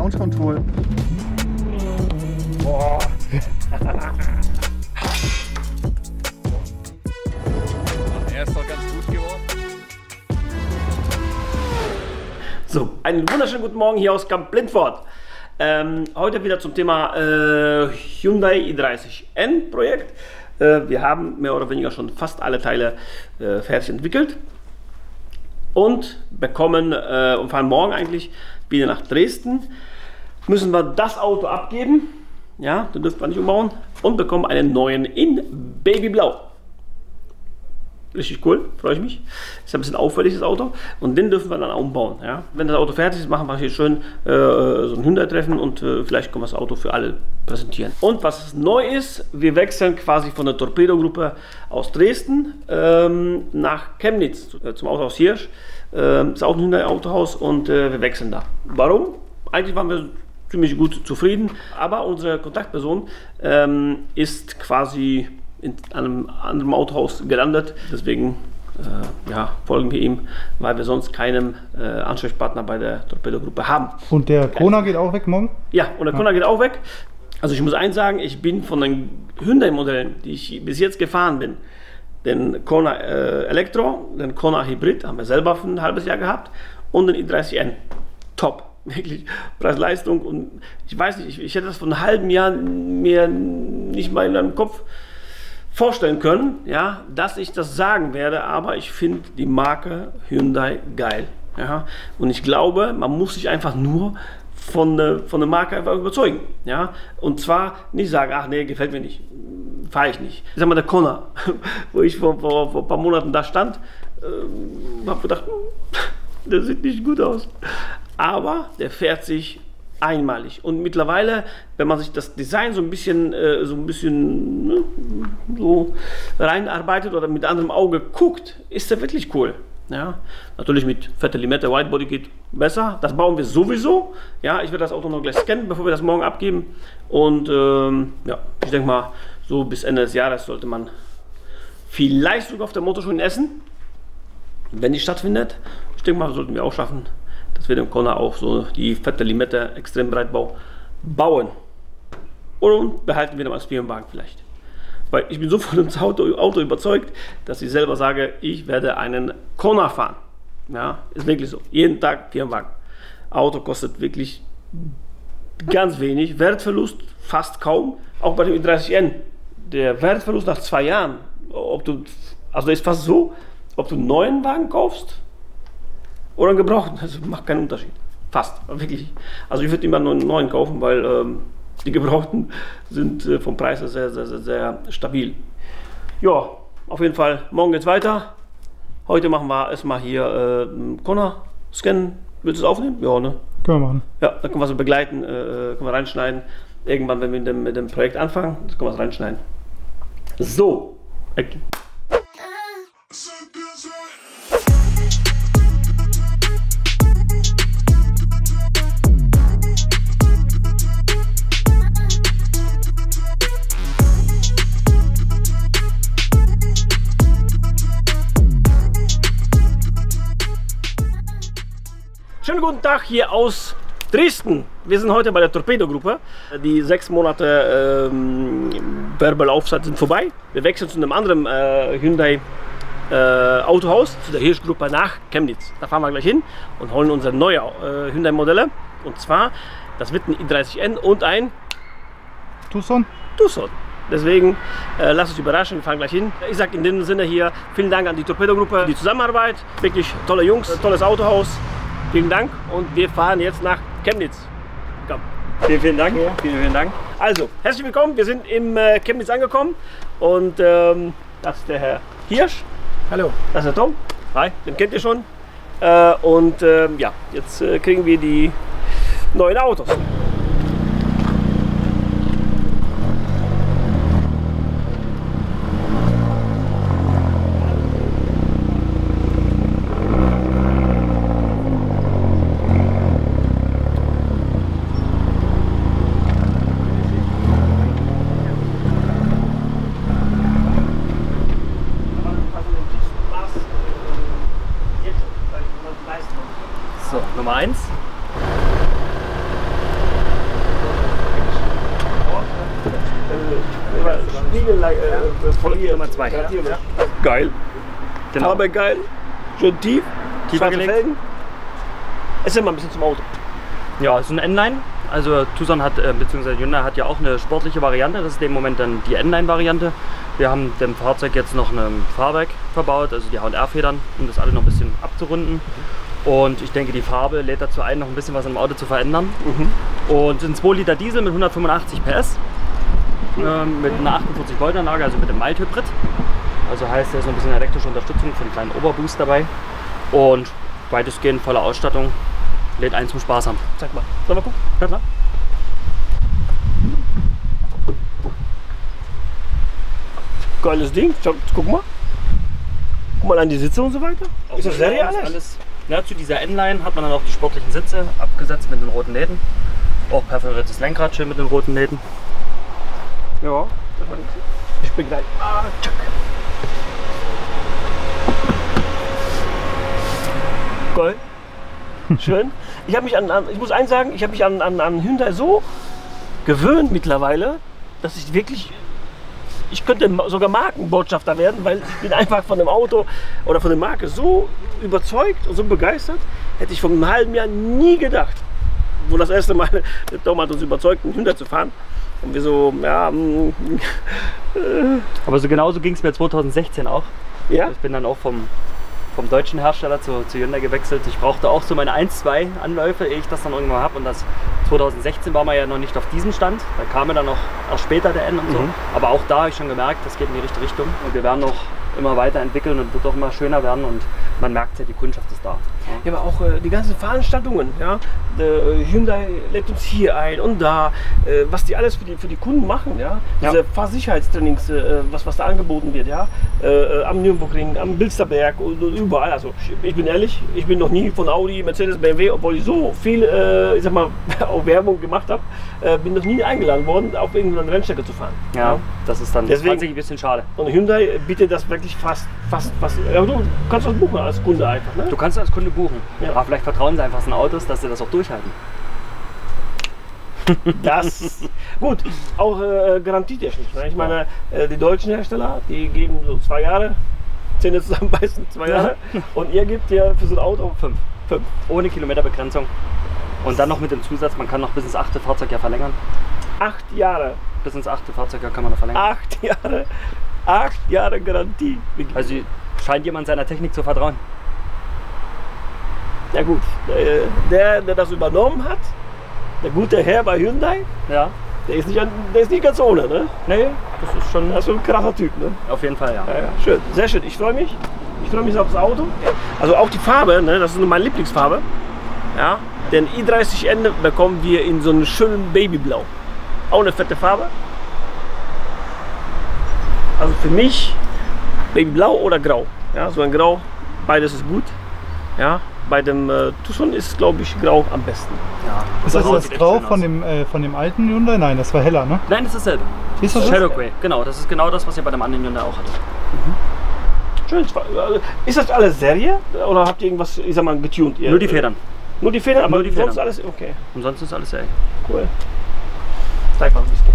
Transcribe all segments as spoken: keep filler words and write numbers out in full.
Launch Control. Boah. Er ist doch ganz gut geworden. So, einen wunderschönen guten Morgen hier aus Camp Lindfort. Ähm, heute wieder zum Thema äh, Hyundai i dreißig N Projekt. Äh, wir haben mehr oder weniger schon fast alle Teile äh, fertig entwickelt und bekommen äh, und fahren morgen eigentlich wieder nach Dresden. Müssen wir das Auto abgeben, ja, den dürfen wir nicht umbauen, und bekommen einen neuen in Babyblau. Richtig cool, freue ich mich. Ist ein bisschen auffällig, das Auto. Und den dürfen wir dann umbauen. Ja? Wenn das Auto fertig ist, machen wir hier schön äh, so ein Hyundai-Treffen und äh, vielleicht können wir das Auto für alle präsentieren. Und was neu ist, wir wechseln quasi von der Torpedo-Gruppe aus Dresden ähm, nach Chemnitz, äh, zum Autohaus Hirsch. Äh, ist auch ein Hyundai-Autohaus und äh, wir wechseln da. Warum? Eigentlich waren wir ziemlich gut zufrieden, aber unsere Kontaktperson ähm, ist quasi in einem anderen Autohaus gelandet. Deswegen äh, ja, folgen wir ihm, weil wir sonst keinen äh, Ansprechpartner bei der Torpedo-Gruppe haben. Und der Kona geht auch weg morgen? Ja, und der Kona ja. geht auch weg. Also ich muss eins sagen, ich bin von den Hyundai-Modellen, die ich bis jetzt gefahren bin, den Kona äh, Elektro, den Kona Hybrid, haben wir selber für ein halbes Jahr gehabt, und den i dreißig N. Top. Wirklich Preis-Leistung. Und ich weiß nicht, ich, ich hätte das vor einem halben Jahr mir nicht mal in meinem Kopf vorstellen können, ja, dass ich das sagen werde, aber ich finde die Marke Hyundai geil. Ja, und ich glaube, man muss sich einfach nur von der, von der Marke einfach überzeugen. Ja, und zwar nicht sagen, ach nee, gefällt mir nicht, fahre ich nicht. Ich sag mal, der Kona, wo ich vor, vor, vor ein paar Monaten da stand, äh, habe gedacht, der sieht nicht gut aus. Aber der fährt sich einmalig. Und mittlerweile, wenn man sich das Design so ein bisschen, äh, so ein bisschen ne, so reinarbeitet oder mit anderem Auge guckt, ist der wirklich cool. Ja, natürlich mit fetter Limette, Widebody geht besser. Das bauen wir sowieso. Ja, ich werde das Auto noch gleich scannen, bevor wir das morgen abgeben. Und ähm, ja, ich denke mal, so bis Ende des Jahres sollte man vielleicht sogar auf der Motorschule in Essen, wenn die stattfindet. Ich denke mal, sollten wir auch schaffen, dass wir dem Kona auch so die fette Limette Extrembreitbau bauen. Und behalten wir dann als Firmenwagen vielleicht. Weil ich bin so von dem Auto, Auto überzeugt, dass ich selber sage, ich werde einen Kona fahren. Ja, ist wirklich so. Jeden Tag Firmenwagen. Auto kostet wirklich ganz wenig. Wertverlust fast kaum. Auch bei dem i dreißig N. Der Wertverlust nach zwei Jahren, ob du, also ist fast so, ob du einen neuen Wagen kaufst oder einen gebrauchten, das macht keinen Unterschied. Fast, wirklich. Also ich würde immer einen neuen kaufen, weil ähm, die gebrauchten sind äh, vom Preis her sehr, sehr, sehr, sehr stabil. Ja, auf jeden Fall, morgen geht's weiter. Heute machen wir erstmal hier äh, einen Kona scannen. Willst du es aufnehmen? Ja, ne? Können wir machen. Ja, dann können wir es begleiten, äh, können wir reinschneiden. Irgendwann, wenn wir mit dem, mit dem Projekt anfangen, das können wir es reinschneiden. So. Action. Schönen guten Tag hier aus Dresden. Wir sind heute bei der Torpedo-Gruppe. Die sechs Monate ähm, Werbelaufzeit sind vorbei. Wir wechseln zu einem anderen äh, Hyundai äh, Autohaus, zu der Hirsch-Gruppe nach Chemnitz. Da fahren wir gleich hin und holen unsere neue äh, Hyundai-Modelle. Und zwar, das wird ein i dreißig N und ein Tucson. Tucson. Deswegen äh, lasst uns überraschen, wir fahren gleich hin. Ich sage in dem Sinne hier vielen Dank an die Torpedo-Gruppe für die Zusammenarbeit. Wirklich tolle Jungs, tolles Autohaus. Vielen Dank und wir fahren jetzt nach Chemnitz. Komm. Vielen, vielen Dank. Ja. Vielen, vielen Dank. Also, herzlich willkommen. Wir sind im äh, Chemnitz angekommen und ähm, das ist der Herr Hirsch. Hallo. Das ist der Tom. Hi, den kennt ihr schon. Äh, und äh, ja, jetzt äh, kriegen wir die neuen Autos. So, Nummer eins. äh, Spiegel äh, Folie Nummer zwei. Ja. Geil. Genau. Aber geil. Schön tief. Tiefer Schwarze gelegt. Felgen. Erzähl mal ein bisschen zum Auto. Ja, es ist ein N-Line. Also Tucson hat, äh, beziehungsweise Hyundai hat ja auch eine sportliche Variante. Das ist im Moment dann die N-Line-Variante. Wir haben dem Fahrzeug jetzt noch ein Fahrwerk verbaut, also die H und R-Federn, um das alle noch ein bisschen abzurunden. Und ich denke, die Farbe lädt dazu ein, noch ein bisschen was am Auto zu verändern. Mhm. Und es sind zwei Liter Diesel mit hundertfünfundachtzig P S, äh, mit einer achtundvierzig Volt Anlage, also mit dem Mild-Hybrid. Also heißt, da ist noch ein bisschen elektrische Unterstützung für einen kleinen Oberboost dabei. Und weitestgehend volle Ausstattung, lädt ein zum Spaß haben. Zeig mal. Sollen wir gucken? Ja, klar. Geiles Ding. Schau, guck mal. Guck mal an die Sitze und so weiter. Ist das Serie alles? alles? Ja, zu dieser N-Line hat man dann auch die sportlichen Sitze abgesetzt mit den roten Läden. Auch perforiertes Lenkrad schön mit den roten Läden. Ja. Ich bin gleich. Ah, tschack. Geil. Schön. Ich habe mich an, an, ich muss eins sagen, ich habe mich an, an, an Hyundai so gewöhnt mittlerweile, dass ich wirklich, ich könnte sogar Markenbotschafter werden, weil ich bin einfach von dem Auto oder von der Marke so überzeugt und so begeistert, hätte ich vor einem halben Jahr nie gedacht. Wo das erste Mal der Tom hat uns überzeugt, einen Hyundai zu fahren. Und wir so, ja, äh, Aber so genauso ging es mir zweitausendsechzehn auch. ja, Ich bin dann auch vom, vom deutschen Hersteller zu, zu Hyundai gewechselt. Ich brauchte auch so meine ein, zwei Anläufe, ehe ich das dann irgendwann habe. Und das zweitausendsechzehn war man ja noch nicht auf diesem Stand. Da kam ja dann noch erst später der N und so. Mhm. Aber auch da habe ich schon gemerkt, das geht in die richtige Richtung. Und wir werden noch immer weiterentwickeln und wird auch immer schöner werden. Und man merkt ja, die Kundschaft ist da. ja, aber auch äh, die ganzen Veranstaltungen, ja, der, äh, Hyundai lädt uns hier ein und da, äh, was die alles für die, für die Kunden machen, ja, diese Ja. Fahrsicherheitstrainings, äh, was, was da angeboten wird, ja, äh, am Nürburgring, am Bilsterberg und, und überall, also ich, ich bin ehrlich, ich bin noch nie von Audi, Mercedes, B M W, obwohl ich so viel, äh, ich sag mal, auch Werbung gemacht habe, äh, bin noch nie eingeladen worden, auf irgendeine Rennstrecke zu fahren. Ja, das ist dann Deswegen- tatsächlich ein bisschen schade. Und Hyundai bietet das wirklich fast, fast, fast, ja, du kannst das buchen als Kunde einfach, ne? Du kannst als Kunde buchen. Ja. Aber vielleicht vertrauen sie einfach den Autos, dass sie das auch durchhalten. Das gut, auch äh, garantietechnisch. Ne? Ich meine, äh, die deutschen Hersteller, die geben so zwei Jahre, Zähne zusammenbeißen, zwei Jahre. Und ihr gebt ja für so ein Auto Fünf. fünf. Ohne Kilometerbegrenzung. Und dann noch mit dem Zusatz, man kann noch bis ins achte Fahrzeugjahr verlängern. Acht Jahre. Bis ins achte Fahrzeugjahr kann man noch verlängern. Acht Jahre. Acht Jahre Garantie. Also scheint jemand seiner Technik zu vertrauen. Ja gut, äh, der, der das übernommen hat, der gute Herr bei Hyundai, Ja. der ist nicht, an, der ist nicht ganz ohne, ne? Nee, das ist schon Das ist schon ein krasser Typ, ne? auf jeden Fall, ja. Ja, ja, schön, sehr schön. Ich freue mich. Ich freue mich auf das Auto. Also auch die Farbe, ne, das ist nur meine Lieblingsfarbe. Ja, den i dreißig N bekommen wir in so einem schönen Babyblau. Auch eine fette Farbe. Also für mich Babyblau oder Grau. Ja, so ein Grau, beides ist gut. Ja, bei dem äh, Tucson ist, glaube ich, Grau am besten. ja. Ist das Grau das sieht echt Grau schön von aus. dem, äh, von dem alten Hyundai? Nein, das war heller, ne? Nein, das ist dasselbe. Ist das Shadow das? Grey, genau. Das ist genau das, was ihr bei dem anderen Hyundai auch hattet. Schön. Ist das alles Serie oder habt ihr irgendwas, ich sag mal, getuned? Ihr, Nur die Federn. Nur die Federn, aber Nur die sonst Federn. alles okay. Und sonst ist alles Serie. Cool. Zeig mal ein bisschen.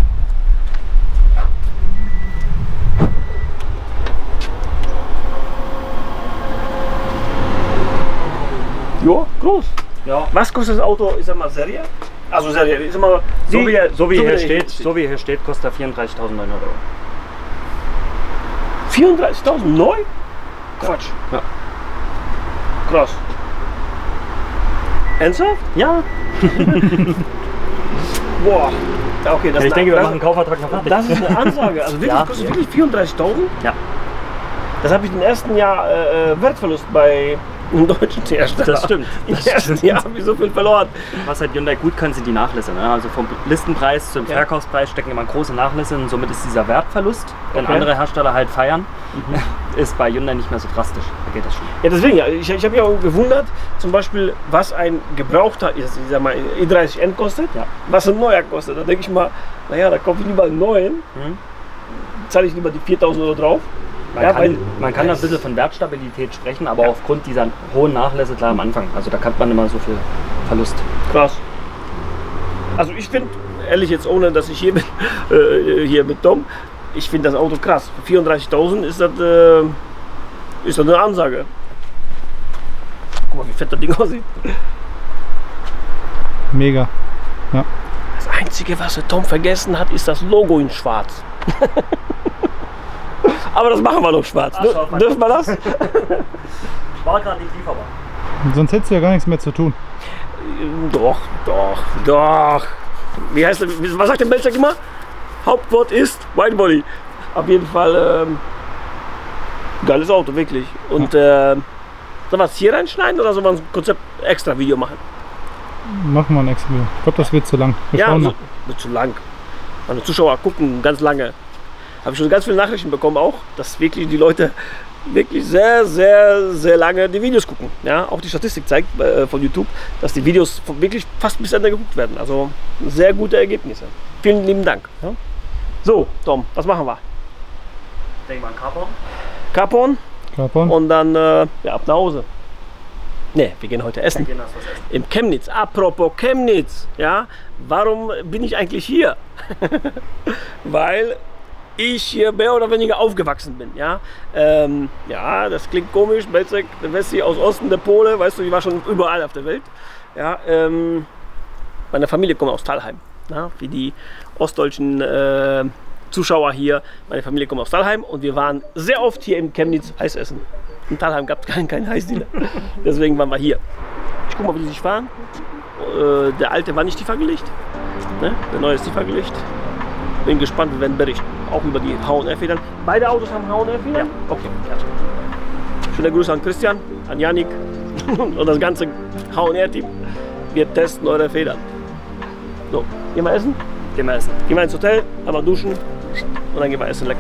Jo, groß. Ja. Was kostet das Auto, ich sag mal, Serie? Also Serie, ich sag mal, So die- wie, er, so, wie so hier der steht, so wie hier steht, kostet er vierunddreißigtausendneunhundert Euro. vierunddreißigtausend neu? Quatsch. Ja. Krass. Ernsthaft? Ja. Boah. Ja, okay, das Ich denke, wir das, machen einen Kaufvertrag noch fertig. Das ist eine Ansage. Also wirklich, Ja. kostet wirklich vierunddreißigtausend? Ja. Das habe ich im ersten Jahr äh, Wertverlust bei einem deutschen Hersteller. Das stimmt. Im Das ersten stimmt. Jahr habe ich so viel verloren. Was halt Hyundai gut kann, sind die Nachlässe. Ne? Also vom Listenpreis zum Ja. Verkaufspreis stecken immer große Nachlässe und somit ist dieser Wertverlust, den Okay. andere Hersteller halt feiern, ist bei Hyundai nicht mehr so drastisch. Da geht das schon. Ja, deswegen, ja, ich, ich habe mich auch gewundert, zum Beispiel, was ein gebrauchter, ich sag mal, i dreißig N kostet, Ja. was ein neuer kostet. Da denke ich mal, naja, da kaufe ich lieber einen neuen, Mhm. zahle ich lieber die viertausend Euro drauf. Man, Ja, kann, weil- man kann da ein bisschen von Wertstabilität sprechen, aber Ja. aufgrund dieser hohen Nachlässe klar am Anfang. Also da hat man immer so viel Verlust. Krass. Also ich finde, ehrlich jetzt, ohne dass ich hier bin, äh, hier mit Tom, ich finde das Auto krass. Für vierunddreißigtausend ist das, äh, ist das eine Ansage. Guck mal, wie fett das Ding aussieht. Mega. Ja. Das Einzige, was der Tom vergessen hat, ist das Logo in schwarz. Aber das machen wir noch schwarz. Ach, dürfen wir das? War gerade nicht lieferbar. Sonst hättest du ja gar nichts mehr zu tun. Doch, doch, doch. Wie heißt das? Was sagt der Melzer immer? Hauptwort ist Widebody. Auf jeden Fall ähm, geiles Auto, wirklich. Und äh, sollen wir es hier reinschneiden oder sollen wir ein Konzept extra Video machen? Machen wir ein extra Video. Ich glaube, das wird zu lang. Wir ja, schauen so, mal. wird zu lang. Meine Zuschauer gucken ganz lange. Habe ich schon ganz viele Nachrichten bekommen auch, dass wirklich die Leute wirklich sehr, sehr, sehr lange die Videos gucken. Ja, auch die Statistik zeigt äh, von YouTube, dass die Videos wirklich fast bis Ende geguckt werden. Also sehr gute Ergebnisse. Vielen lieben Dank. Ja. So, Tom, was machen wir? Denk mal an Carporn. Carporn Carporn. und dann äh, ja, ab nach Hause. Ne, wir gehen heute essen. Wir gehen das was essen. Im Chemnitz. Apropos Chemnitz. Ja, warum bin ich eigentlich hier? Weil ich hier mehr oder weniger aufgewachsen bin. Ja, ähm, ja, das klingt komisch. Belzec, der Wessi aus Osten, der Pole, weißt du, ich war schon überall auf der Welt. Ja, ähm, meine Familie kommt aus Thalheim. Ja, wie die ostdeutschen äh, Zuschauer hier. Meine Familie kommt aus Thalheim und wir waren sehr oft hier im Chemnitz Eis essen. In Thalheim gab es keinen kein Eisdealer. Deswegen waren wir hier. Ich guck mal, wie die sich fahren. Äh, der alte war nicht tiefer gelegt. Ne? Der neue ist tiefer gelegt. Bin gespannt, wir werden berichten. Auch über die H und R-Federn. Beide Autos haben H und R-Federn? Ja. Okay. Ja. Schöne Grüße an Christian, an Yannick und das ganze H und R-Team. Wir testen eure Federn. So, gehen wir essen? Gehen wir essen. Gehen wir ins Hotel, einmal duschen und dann gehen wir essen lecker.